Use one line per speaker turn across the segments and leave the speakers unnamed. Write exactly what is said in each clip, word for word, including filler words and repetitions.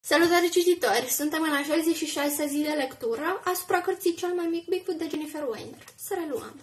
Salutare cititori! Suntem în a șaizeci și șasea zi de lectură asupra cărții Cel mai mic Bigfoot de Jennifer Weiner. Să reluăm.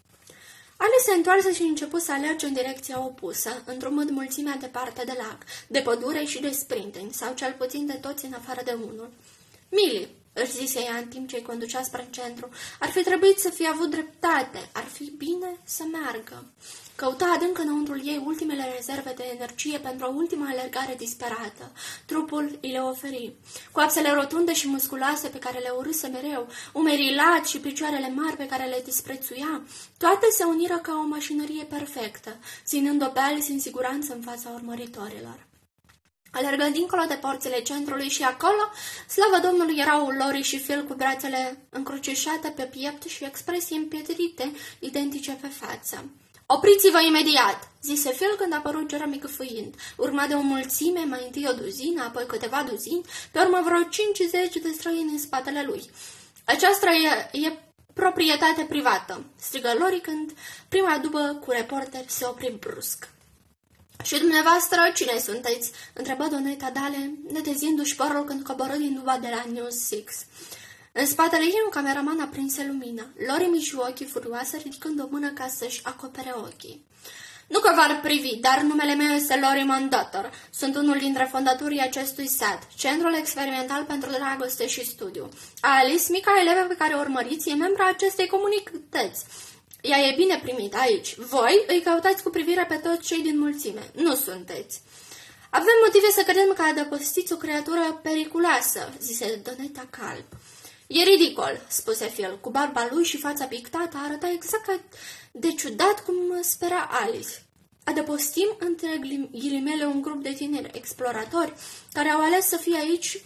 Alice se întoarse și început să alerge în direcția opusă, îndrumând mulțimea departe de lac, de pădure și de sprinteni, sau cel puțin de toți în afară de unul. Millie, își zise ea în timp ce îi conducea spre centru, ar fi trebuit să fie avut dreptate, ar fi bine să meargă. Căuta adânc înăuntrul ei ultimele rezerve de energie pentru o ultimă alergare disperată. Trupul îi le oferi. Coapsele rotunde și musculoase pe care le urâse mereu, umerii lați și picioarele mari pe care le disprețuia, toate se uniră ca o mașinărie perfectă, ținând-o pe Alice în siguranță în fața urmăritorilor. Alergă dincolo de porțile centrului și acolo, slavă Domnului, erau Lori și Phil cu brațele încrucișate pe piept și expresii împietrite, identice pe față. Opriți-vă imediat, zise Phil când a apărut Jeremy gâfâind, urmat de o mulțime, mai întâi o duzină, apoi câteva duzini, pe urmă vreo cincizeci de străini în spatele lui. Aceasta e, e proprietate privată, strigă Lori când prima dubă cu reporteri se opri brusc. Și dumneavoastră, cine sunteți? Întrebă Doneta Dale, netezindu-și părul când coborâ din duba de la News six. În spatele ei un cameraman aprinse lumina. Lori mișu ochii furioasă, ridicând o mână ca să-și acopere ochii. Nu că v-ar privi, dar numele meu este Lori Mandator. Sunt unul dintre fondatorii acestui S A T, Centrul Experimental pentru Dragoste și Studiu. Alice, mica elevă pe care o urmăriți, e membra acestei comunități. Ea e bine primit aici. Voi îi căutați cu privire pe toți cei din mulțime. Nu sunteți. Avem motive să credem că adăpostiți o creatură periculoasă, zise Doneta calm. E ridicol, spuse Phil, cu barba lui și fața pictată arăta exact ca de ciudat cum spera Alice. Adăpostim între ghilimele un grup de tineri exploratori care au ales să fie aici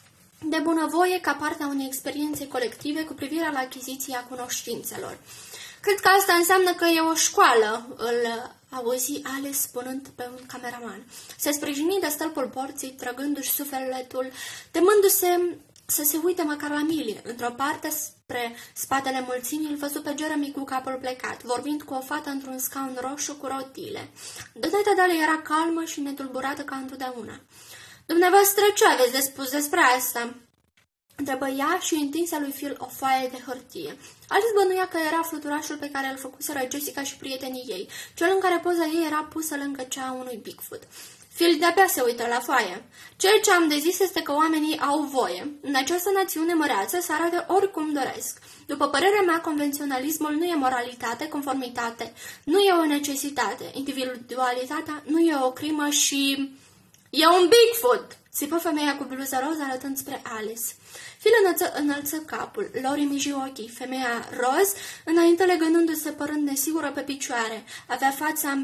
de bunăvoie ca parte a unei experiențe colective cu privire la achiziția cunoștințelor. Cred că asta înseamnă că e o școală, îl auzi Alice spunând pe un cameraman. Se sprijini de stâlpul porții, trăgându-și sufletul, temându-se să se uite măcar la Millie. Într-o parte, spre spatele mulțimii, îl văzu pe Jeremy cu capul plecat, vorbind cu o fată într-un scaun roșu cu rotile. Doneta Dale era calmă și netulburată ca întotdeauna. Dumneavoastră, ce aveți de spus despre asta? Întrebă ea și întinse lui Phil o foaie de hârtie. Alice bănuia că era fluturașul pe care îl făcuseră Jessica și prietenii ei, cel în care poza ei era pusă lângă cea a unui Bigfoot. Phil de-abia se uită la foaie. Ceea ce am de zis este că oamenii au voie, în această națiune măreață, să arate oricum doresc. După părerea mea, convenționalismul nu e moralitate, conformitate, nu e o necesitate, individualitatea nu e o crimă și... E un Bigfoot! Țipă femeia cu bluză roz arătând spre Alice. Phil înălță, înălță capul, Lori miji ochii, femeia roz, înainte legănându-se părând nesigură pe picioare, avea fața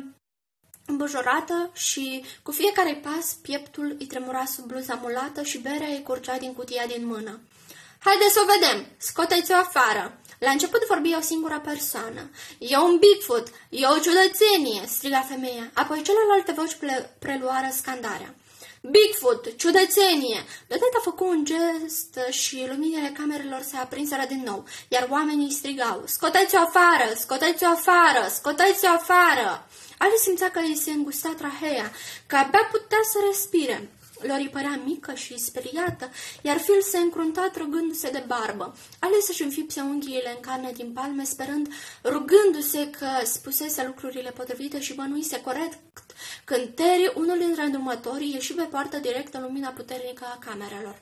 îmbujorată și cu fiecare pas pieptul îi tremura sub bluza mulată și berea îi curgea din cutia din mână. Haideți să o vedem! Scoteți-o afară! La început vorbi o singură persoană. E un Bigfoot! E o ciudățenie! Striga femeia. Apoi celelalte voci preluară scandarea. Bigfoot! Ciudățenie! Doneta făcu un gest și luminile camerelor se aprinseră din nou, iar oamenii strigau. Scoteți-o afară! Scoteți-o afară! Scoteți-o afară! Alice simțea că îi se îngusta traheea, că abia putea să respire. Lori părea mică și speriată, iar Phil se încrunta trăgându-se de barbă. Alice își înfipse unghiile în carne din palme, sperând, rugându-se că spusese lucrurile potrivite și bănuise corect, când Terry, unul dintre îndrumătorii, ieși pe poartă direct în lumina puternică a camerelor.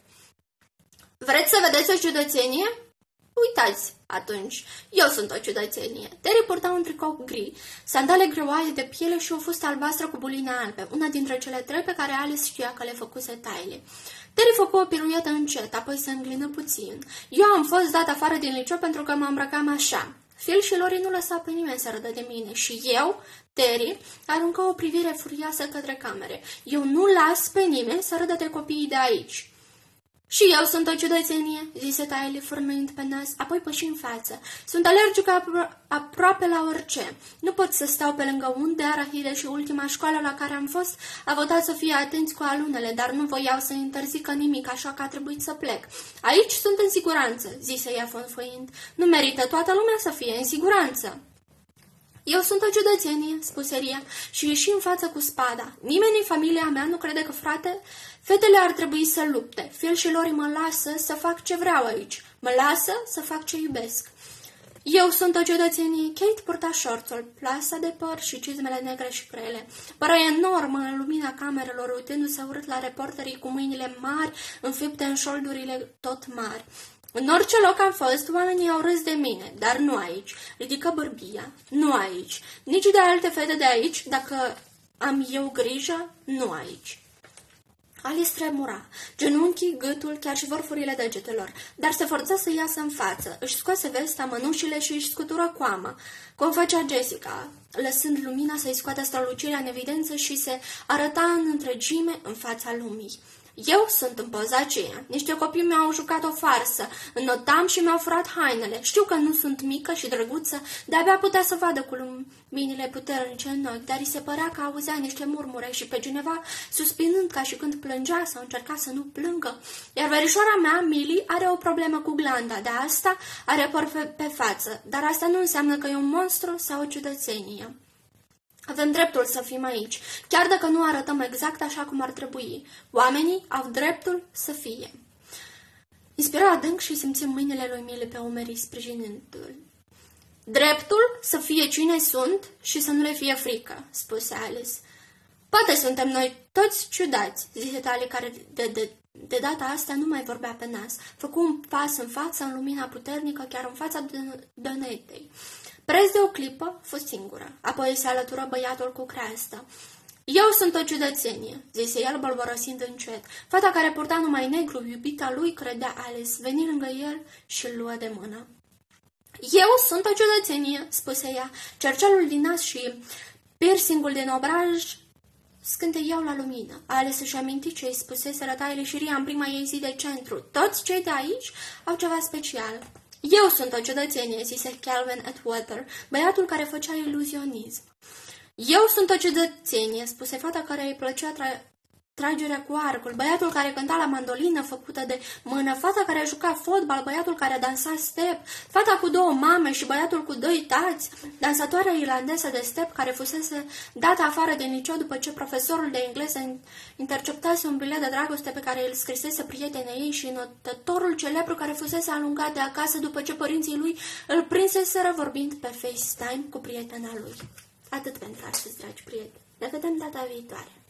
Vreți să vedeți o ciudățenie? Uitați, atunci, eu sunt o ciudățenie. Terry purta un tricou gri, sandale greoaie de piele și o fustă albastră cu buline albe, una dintre cele trei pe care Alice știa că le făcuse Tylee. Terry făcu o piruietă încet, apoi se înglină puțin. Eu am fost dat afară din liceu pentru că mă îmbrăcam așa. Phil și Lori nu lăsau pe nimeni să râdă de mine și eu, Terry, aruncă o privire furioasă către camere. Eu nu las pe nimeni să râdă de copiii de aici. Și eu sunt o ciudățenie, zise Tylee fârmâind pe nas, apoi păși în față. Sunt alergică apro aproape la orice. Nu pot să stau pe lângă unde arahide și ultima școală la care am fost a votat să fie atenți cu alunele, dar nu voiau să interzică nimic, așa că a trebuit să plec. Aici sunt în siguranță, zise ea fonfăind. Nu merită toată lumea să fie în siguranță. Eu sunt o ciudățenie, spuse Ria, și ieși în față cu spada. Nimeni în familia mea nu crede că, frate, fetele ar trebui să lupte. Phil și Lori mă lasă să fac ce vreau aici. Mă lasă să fac ce iubesc. Eu sunt o ciudățenie. Kate purta șorțul, plasa de păr și cizmele negre și grele. Părea enormă în lumina camerelor, uitându-se urât la reporterii cu mâinile mari, înfipte în șoldurile tot mari. În orice loc am fost, oamenii au râs de mine, dar nu aici. Ridică bărbia, nu aici. Nici de alte fete de aici, dacă am eu grijă, nu aici. Alice tremura, genunchii, gâtul, chiar și vârfurile degetelor, dar se forța să iasă în față. Își scoase vesta, mănușile și își scutură coama, cum făcea Jessica, lăsând lumina să-i scoată strălucirea în evidență și se arăta în întregime în fața lumii. Eu sunt în poza aceea. Niște copii mi-au jucat o farsă. Înnotam și mi-au furat hainele. Știu că nu sunt mică și drăguță, de-abia putea să vadă cu luminile puternice în ochi, dar îi se părea că auzea niște murmure și pe cineva suspinând ca și când plângea sau încerca să nu plângă. Iar verișoara mea, Millie, are o problemă cu glanda. De asta are păr pe, pe față, dar asta nu înseamnă că e un monstru sau o ciudățenie. Avem dreptul să fim aici, chiar dacă nu arătăm exact așa cum ar trebui. Oamenii au dreptul să fie. Inspira adânc și simți mâinile lui Millie pe umerii sprijinându-l. Dreptul să fie cine sunt și să nu le fie frică, spuse Alice. Poate suntem noi toți ciudați, zise Tali, care de, de, de data asta nu mai vorbea pe nas. Făcu un pas în față, în lumina puternică, chiar în fața Donetei. Preț de o clipă, fost singură. Apoi se alătură băiatul cu creastă. Eu sunt o ciudățenie, zise el, bolborosind încet. Fata care purta numai negru, iubita lui, credea Alice, veni lângă el și îl luă de mână. Eu sunt o ciudățenie, spuse ea. Cercelul din nas și piercingul din obraj scânteiau la lumină. Alice își aminti ce îi spusese rătaile și Ria în prima ei zi de centru. Toți cei de aici au ceva special. Eu sunt o ciudățenie, zise Calvin Atwater, băiatul care făcea iluzionism. Eu sunt o ciudățenie, spuse fata care îi plăcea tra tragerea cu arcul, băiatul care cânta la mandolină făcută de mână, fata care juca fotbal, băiatul care dansa step, fata cu două mame și băiatul cu doi tați, dansatoarea irlandeză de step care fusese dată afară din liceu după ce profesorul de engleză interceptase un bilet de dragoste pe care îl scrisese prietenei ei și notătorul celebru care fusese alungat de acasă după ce părinții lui îl prinseseră vorbind pe FaceTime cu prietena lui. Atât pentru astăzi, dragi prieteni. Ne vedem data viitoare.